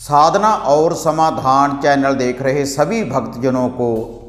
साधना और समाधान चैनल देख रहे सभी भक्तजनों को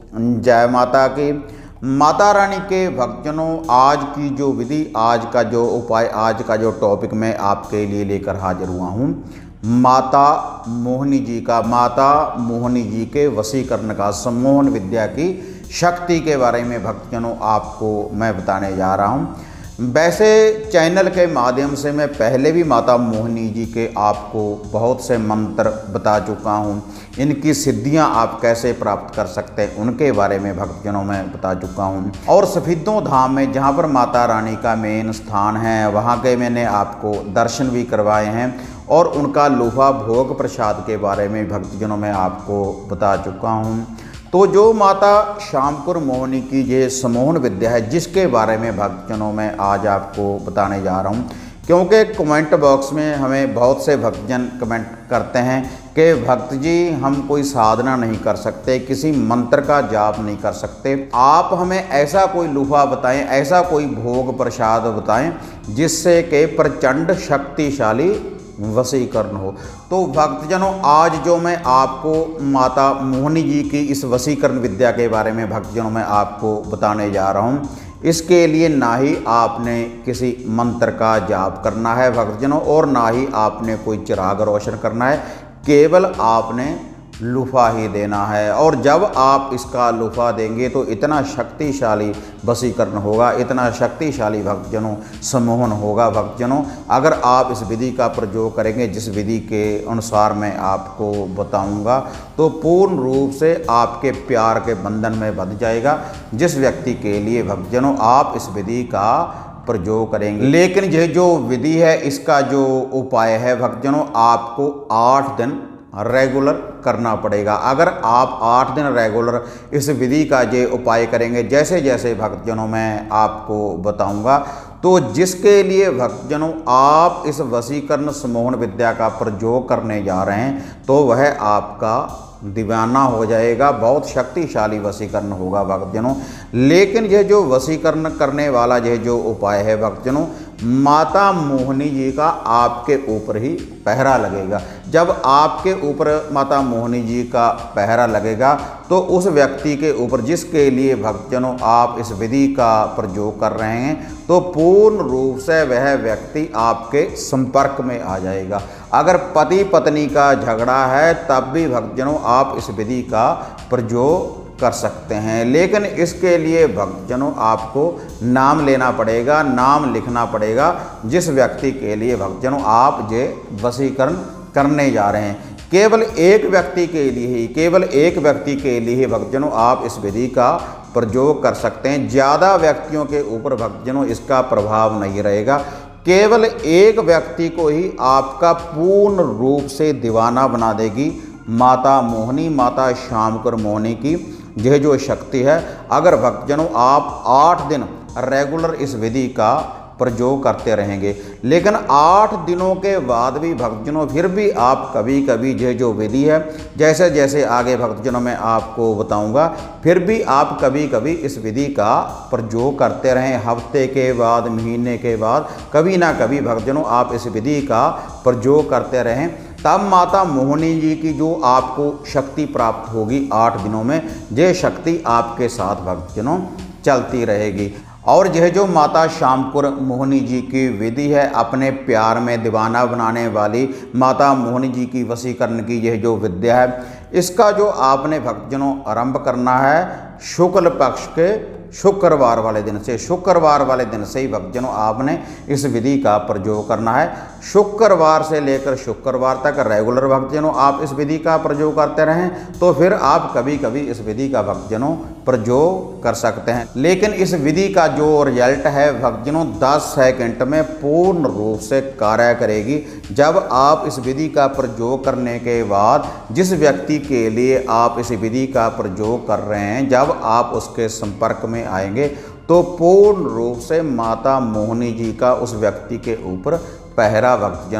जय माता की। माता रानी के भक्तजनों, आज की जो विधि, आज का जो उपाय, आज का जो टॉपिक मैं आपके लिए लेकर हाजिर हुआ हूँ, माता मोहिनी जी का, माता मोहिनी जी के वशीकरण का, सम्मोहन विद्या की शक्ति के बारे में भक्तजनों आपको मैं बताने जा रहा हूँ। वैसे चैनल के माध्यम से मैं पहले भी माता मोहिनी जी के आपको बहुत से मंत्र बता चुका हूँ। इनकी सिद्धियाँ आप कैसे प्राप्त कर सकते हैं उनके बारे में भक्तजनों में बता चुका हूँ। और सफेदों धाम में जहाँ पर माता रानी का मेन स्थान है, वहाँ के मैंने आपको दर्शन भी करवाए हैं और उनका लोहा भोग प्रसाद के बारे में भक्तजनों में आपको बता चुका हूँ। तो जो माता श्यामपुर मोहिनी की ये सम्मोहन विद्या है, जिसके बारे में भक्तजनों में आज आपको बताने जा रहा हूँ, क्योंकि कमेंट बॉक्स में हमें बहुत से भक्तजन कमेंट करते हैं कि भक्त जी हम कोई साधना नहीं कर सकते, किसी मंत्र का जाप नहीं कर सकते, आप हमें ऐसा कोई लोहा बताएं, ऐसा कोई भोग प्रसाद बताएं जिससे कि प्रचंड शक्तिशाली वशीकरण हो। तो भक्तजनों, आज जो मैं आपको माता मोहिनी जी की इस वशीकरण विद्या के बारे में भक्तजनों में आपको बताने जा रहा हूँ, इसके लिए ना ही आपने किसी मंत्र का जाप करना है भक्तजनों, और ना ही आपने कोई चिराग रोशन करना है, केवल आपने लुफा ही देना है। और जब आप इसका लुफा देंगे तो इतना शक्तिशाली वशीकरण होगा, इतना शक्तिशाली भक्तजनों सम्मोहन होगा भक्तजनों। अगर आप इस विधि का प्रयोग करेंगे, जिस विधि के अनुसार मैं आपको बताऊंगा, तो पूर्ण रूप से आपके प्यार के बंधन में बंध जाएगा जिस व्यक्ति के लिए भक्तजनों आप इस विधि का प्रयोग करेंगे। लेकिन यह जो विधि है, इसका जो उपाय है भक्तजनों, आपको 8 दिन रेगुलर करना पड़ेगा। अगर आप 8 दिन रेगुलर इस विधि का ये उपाय करेंगे, जैसे जैसे भक्तजनों मैं आपको बताऊंगा, तो जिसके लिए भक्तजनों आप इस वशीकरण सम्मोहन विद्या का प्रयोग करने जा रहे हैं, तो वह आपका दीवाना हो जाएगा। बहुत शक्तिशाली वशीकरण होगा भक्तजनों। लेकिन यह जो वशीकरण करने वाला यह जो उपाय है भक्तजनों, माता मोहिनी जी का आपके ऊपर ही पहरा लगेगा। जब आपके ऊपर माता मोहिनी जी का पहरा लगेगा तो उस व्यक्ति के ऊपर जिसके लिए भक्तजनों आप इस विधि का प्रयोग कर रहे हैं, तो पूर्ण रूप से वह व्यक्ति आपके संपर्क में आ जाएगा। अगर पति पत्नी का झगड़ा है तब भी भक्तजनों आप इस विधि का प्रयोग कर सकते हैं। लेकिन इसके लिए भक्तजनों आपको नाम लेना पड़ेगा, नाम लिखना पड़ेगा जिस व्यक्ति के लिए भक्तजनों आप ये वशीकरण करने जा रहे हैं। केवल एक व्यक्ति के लिए ही, केवल एक व्यक्ति के लिए भक्तजनों आप इस विधि का प्रयोग कर सकते हैं। ज़्यादा व्यक्तियों के ऊपर भक्तजनों इसका प्रभाव नहीं रहेगा। केवल एक व्यक्ति को ही आपका पूर्ण रूप से दीवाना बना देगी माता मोहिनी, माता श्यामपुर मोहिनी की यह जो शक्ति है। अगर भक्तजनों आप 8 दिन रेगुलर इस विधि का प्रयोग करते रहेंगे, लेकिन 8 दिनों के बाद भी भक्तजनों फिर भी आप कभी कभी यह जो विधि है, जैसे जैसे आगे भक्तजनों में आपको बताऊंगा, फिर भी आप कभी कभी इस विधि का प्रयोग करते रहें। हफ्ते के बाद, महीने के बाद, कभी ना कभी भक्तजनों आप इस विधि का प्रयोग करते रहें, तब माता मोहिनी जी की जो आपको शक्ति प्राप्त होगी 8 दिनों में, ये शक्ति आपके साथ भक्तजनों चलती रहेगी। और यह जो माता श्यामपुर मोहिनी जी की विधि है, अपने प्यार में दीवाना बनाने वाली माता मोहिनी जी की वशीकरण की यह जो विद्या है, इसका जो आपने भक्तजनों आरंभ करना है शुक्ल पक्ष के शुक्रवार वाले दिन से। शुक्रवार वाले दिन से ही भक्तजनों आपने इस विधि का प्रयोग करना है। शुक्रवार से लेकर शुक्रवार तक रेगुलर भक्तजनों आप इस विधि का प्रयोग करते रहें, तो फिर आप कभी कभी इस विधि का भक्तजनों प्रयोग कर सकते हैं। लेकिन इस विधि का जो रिजल्ट है भक्तजनों 10 सेकंड में पूर्ण रूप से कार्य करेगी। जब आप इस विधि का प्रयोग करने के बाद जिस व्यक्ति के लिए आप इस विधि का प्रयोग कर रहे हैं, जब आप उसके संपर्क में आएंगे तो पूर्ण रूप से माता मोहिनी जी का उस व्यक्ति के ऊपर पहरा भक्तजनों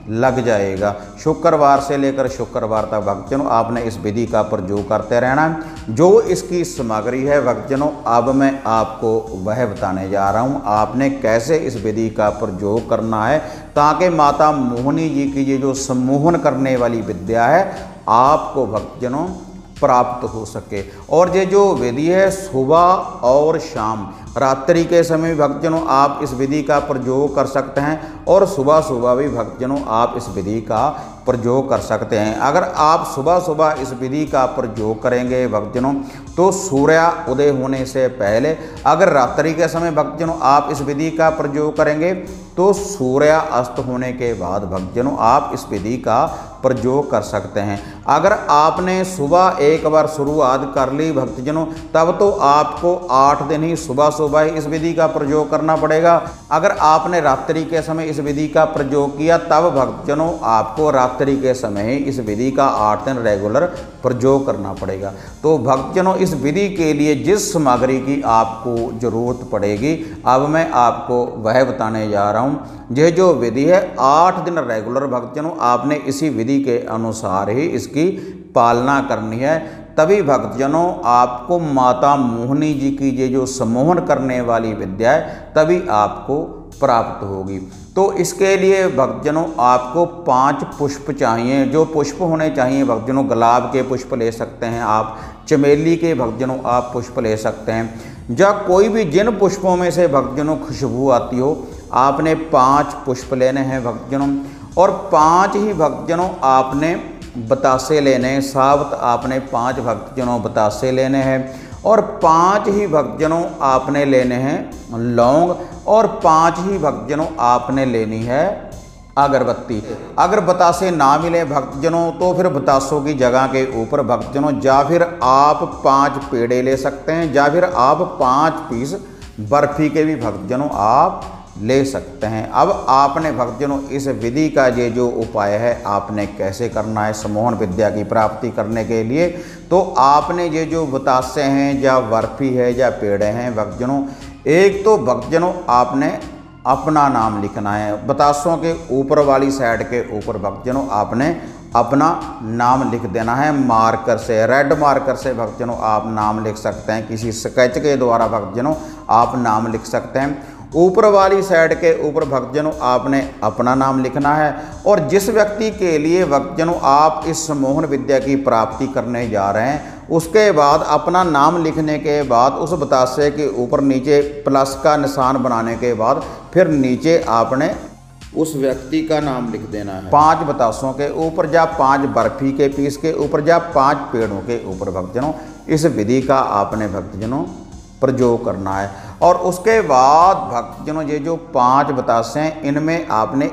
लग जाएगा। शुक्रवार से लेकर शुक्रवार तक भक्तजनों आपने इस विधि का प्रयोग करते रहना है। जो इसकी सामग्री है भक्तजनों अब मैं आपको वह बताने जा रहा हूँ, आपने कैसे इस विधि का प्रयोग करना है ताकि माता मोहिनी जी की ये जो सम्मोहन करने वाली विद्या है आपको भक्तजनों प्राप्त हो सके। और ये जो विधि है सुबह और शाम रात्रि के समय भक्तजनों आप इस विधि का प्रयोग कर सकते हैं और सुबह सुबह भी भक्तजनों आप इस विधि का प्रयोग कर सकते हैं। अगर आप सुबह सुबह इस विधि का प्रयोग करेंगे भक्तजनों तो सूर्य उदय होने से पहले, अगर रात्रि के समय भक्तजनों आप इस विधि का प्रयोग करेंगे तो सूर्य अस्त होने के बाद भक्तजनों आप इस विधि का प्रयोग कर सकते हैं। अगर आपने सुबह एक बार शुरुआत कर ली भक्तजनों तब तो आपको 8 दिन ही सुबह सुबह इस विधि का प्रयोग करना पड़ेगा। अगर आपने रात्रि के समय इस विधि का प्रयोग किया तब भक्तजनों आपको रात्रि के समय ही इस विधि का 8 दिन रेगुलर प्रयोग करना पड़ेगा। तो भक्तजनों इस विधि के लिए जिस सामग्री की आपको ज़रूरत पड़ेगी अब मैं आपको वह बताने जा रहा हूँ। यह जो विधि है 8 दिन रेगुलर भक्तजनों आपने इसी विधि के अनुसार ही इसकी पालना करनी है, तभी भक्तजनों आपको माता मोहिनी जी की ये जो सम्मोहन करने वाली विद्या है तभी आपको प्राप्त होगी। तो इसके लिए भक्तजनों आपको 5 पुष्प चाहिए। जो पुष्प होने चाहिए भक्तजनों गुलाब के पुष्प ले सकते हैं आप, चमेली के भक्तजनों आप पुष्प ले सकते हैं, या कोई भी जिन पुष्पों में से भक्तजनों खुशबू आती हो आपने 5 पुष्प लेने हैं भक्तजनों। और 5 ही भक्तजनों आपने बतासे लेने हैं, साबुत आपने 5 भक्तजनों बतासे लेने हैं और 5 ही भक्तजनों आपने लेने हैं लौंग और 5 ही भक्तजनों आपने लेनी है अगरबत्ती। अगर बतासे ना मिले भक्तजनों तो फिर बतासों की जगह के ऊपर भक्तजनों या फिर आप 5 पेड़े ले सकते हैं या फिर आप 5 पीस बर्फी के भी भक्तजनों आप ले सकते हैं। अब आपने भक्तजनों इस विधि का ये जो उपाय है आपने कैसे करना है सम्मोहन विद्या की प्राप्ति करने के लिए, तो आपने ये जो बतासे हैं या बर्फी है या पेड़े हैं भक्तजनों, एक तो भक्तजनों आपने अपना नाम लिखना है। बतासों के ऊपर वाली साइड के ऊपर भक्तजनों आपने अपना नाम लिख देना है मार्कर से, रेड मार्कर से भक्तजनों आप नाम लिख सकते हैं, किसी स्केच के द्वारा भक्तजनों आप नाम लिख सकते हैं। ऊपर वाली साइड के ऊपर भक्तजनों आपने अपना नाम लिखना है और जिस व्यक्ति के लिए भक्तजनों आप इस सम्मोहन विद्या की प्राप्ति करने जा रहे हैं उसके बाद अपना नाम लिखने के बाद उस बतासे के ऊपर नीचे प्लस का निशान बनाने के बाद फिर नीचे आपने उस व्यक्ति का नाम लिख देना है। 5 बतासों के ऊपर या 5 बर्फी के पीस के ऊपर या 5 पेड़ों के ऊपर भक्तजनों इस विधि का आपने भक्तजनों प्रयोग करना है। और उसके बाद भक्तजनों ये जो 5 बतासे हैं इनमें आपने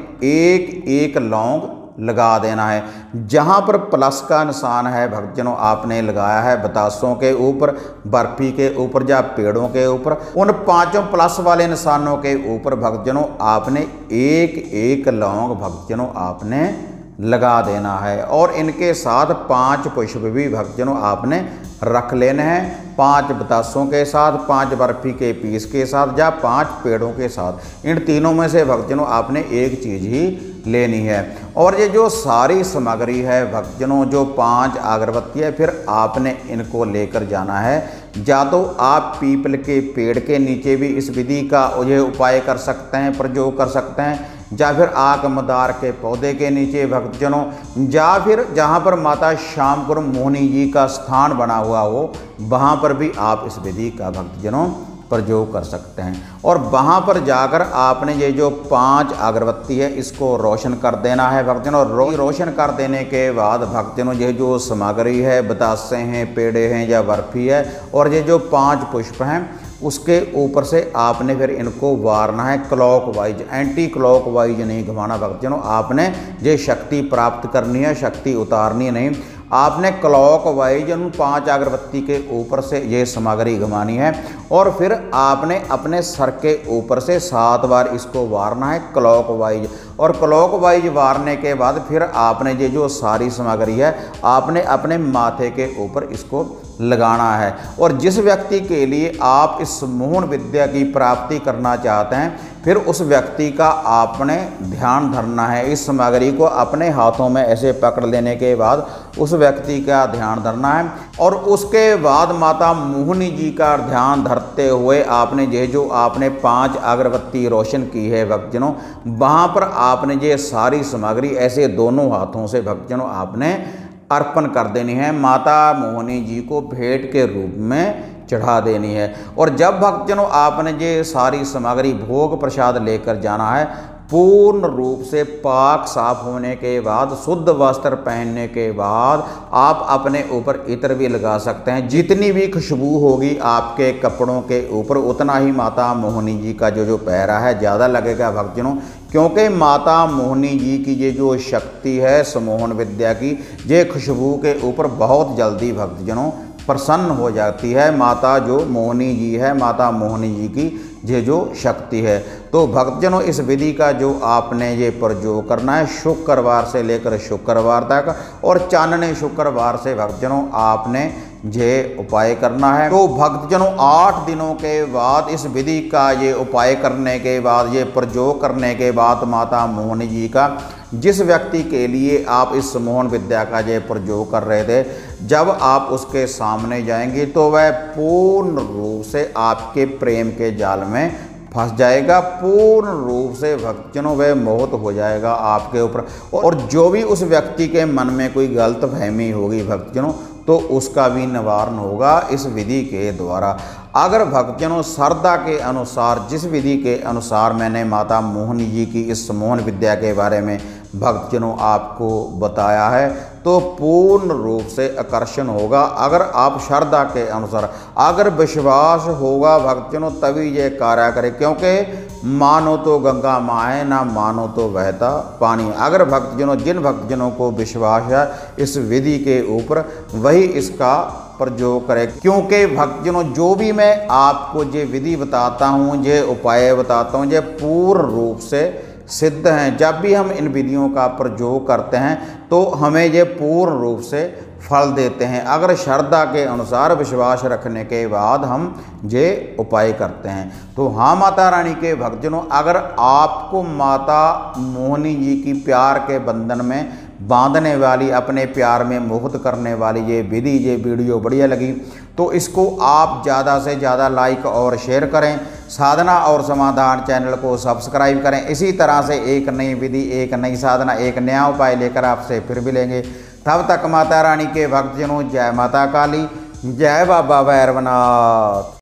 एक लौंग लगा देना है। जहाँ पर प्लस का निशान है भक्तजनों आपने लगाया है बतासों के ऊपर, बर्फी के ऊपर या पेड़ों के ऊपर, उन 5 प्लस वाले निशानों के ऊपर भक्तजनों आपने एक लौंग भक्तजनों आपने लगा देना है। और इनके साथ 5 पुष्प भी भक्तजनों आपने रख लेने हैं, 5 बतासों के साथ, 5 बर्फी के पीस के साथ या 5 पेड़ों के साथ। इन तीनों में से भक्तजनों आपने एक चीज़ ही लेनी है। और ये जो सारी सामग्री है भक्तजनों जो 5 अगरबत्ती है फिर आपने इनको लेकर जाना है, या तो आप पीपल के पेड़ के नीचे भी इस विधि का ये उपाय कर सकते हैं, प्रयोग कर सकते हैं, या फिर आक मदार के पौधे के नीचे भक्तजनों, या फिर जहाँ पर माता श्यामपुर मोहिनी जी का स्थान बना हुआ हो वहाँ पर भी आप इस विधि का भक्तजनों प्रयोग कर सकते हैं। और वहाँ पर जाकर आपने ये जो 5 अगरबत्ती है इसको रोशन कर देना है भक्तजनों। रोशन कर देने के बाद भक्तजनों ये जो सामग्री है बतासे हैं, पेड़े हैं या बर्फी है और ये जो 5 पुष्प हैं उसके ऊपर से आपने फिर इनको वारना है क्लॉकवाइज, एंटी क्लॉकवाइज नहीं घुमाना भक्तजनों। आपने ये शक्ति प्राप्त करनी है, शक्ति उतारनी नहीं, आपने क्लॉकवाइज उन 5 अगरबत्ती के ऊपर से ये सामग्री घुमानी है और फिर आपने अपने सर के ऊपर से 7 बार इसको वारना है क्लॉकवाइज। और क्लॉकवाइज वारने के बाद फिर आपने ये जो सारी सामग्री है आपने अपने माथे के ऊपर इसको लगाना है। और जिस व्यक्ति के लिए आप इस सम्मोहन विद्या की प्राप्ति करना चाहते हैं फिर उस व्यक्ति का आपने ध्यान धरना है। इस सामग्री को अपने हाथों में ऐसे पकड़ लेने के बाद उस व्यक्ति का ध्यान धरना है और उसके बाद माता मोहिनी जी का ध्यान धरते हुए आपने जो आपने 5 अगरबत्ती रोशन की है भक्तजनों, वहाँ पर आपने ये सारी सामग्री ऐसे दोनों हाथों से भक्तजनों आपने अर्पण कर देनी है, माता मोहिनी जी को भेंट के रूप में चढ़ा देनी है। और जब भक्तजनों आपने ये सारी सामग्री भोग प्रसाद लेकर जाना है, पूर्ण रूप से पाक साफ होने के बाद, शुद्ध वस्त्र पहनने के बाद आप अपने ऊपर इत्र भी लगा सकते हैं। जितनी भी खुशबू होगी आपके कपड़ों के ऊपर उतना ही माता मोहिनी जी का जो पहरा है ज़्यादा लगेगा भक्तजनों, क्योंकि माता मोहिनी जी की ये जो शक्ति है सम्मोहन विद्या की, ये खुशबू के ऊपर बहुत जल्दी भक्तजनों प्रसन्न हो जाती है। माता जो मोहिनी जी है, माता मोहिनी जी की ये जो शक्ति है। तो भक्तजनों इस विधि का जो आपने ये प्रयोग करना है शुक्रवार से लेकर शुक्रवार तक, और चांदने शुक्रवार से भक्तजनों आपने ये उपाय करना है। तो भक्तजनों 8 दिनों के बाद इस विधि का ये उपाय करने के बाद, ये प्रयोग करने के बाद माता मोहिनी जी का, जिस व्यक्ति के लिए आप इस सम्मोहन विद्या का ये प्रयोग कर रहे थे, जब आप उसके सामने जाएंगे तो वह पूर्ण रूप से आपके प्रेम के जाल में फंस जाएगा, पूर्ण रूप से भक्तजनों वह मोहित हो जाएगा आपके ऊपर। और जो भी उस व्यक्ति के मन में कोई गलतफहमी होगी भक्तजनों, तो उसका भी निवारण होगा इस विधि के द्वारा। अगर भक्तजनों श्रद्धा के अनुसार, जिस विधि के अनुसार मैंने माता मोहिनी जी की इस सम्मोहन विद्या के बारे में भक्तजनों आपको बताया है, तो पूर्ण रूप से आकर्षण होगा। अगर आप श्रद्धा के अनुसार, अगर विश्वास होगा भक्तजनों, तभी ये कार्य करे, क्योंकि मानो तो गंगा माँ है, ना मानो तो बहता पानी। अगर भक्तजनों, जिन भक्तजनों को विश्वास है इस विधि के ऊपर, वही इसका प्रयोग करें। क्योंकि भक्तजनों जो भी मैं आपको ये विधि बताता हूँ, ये उपाय बताता हूँ, ये पूर्ण रूप से सिद्ध हैं। जब भी हम इन विधियों का प्रयोग करते हैं तो हमें ये पूर्ण रूप से फल देते हैं, अगर श्रद्धा के अनुसार विश्वास रखने के बाद हम ये उपाय करते हैं। तो हाँ माता रानी के भक्तजनों, अगर आपको माता मोहिनी जी की प्यार के बंधन में बांधने वाली, अपने प्यार में मोहित करने वाली ये विधि, ये वीडियो बढ़िया लगी तो इसको आप ज़्यादा से ज़्यादा लाइक और शेयर करें। साधना और समाधान चैनल को सब्सक्राइब करें। इसी तरह से एक नई विधि, एक नई साधना, एक नया उपाय लेकर आपसे फिर मिलेंगे। तब तक माता रानी के भक्तजनों जय माता काली, जय बाबा भैरवनाथ।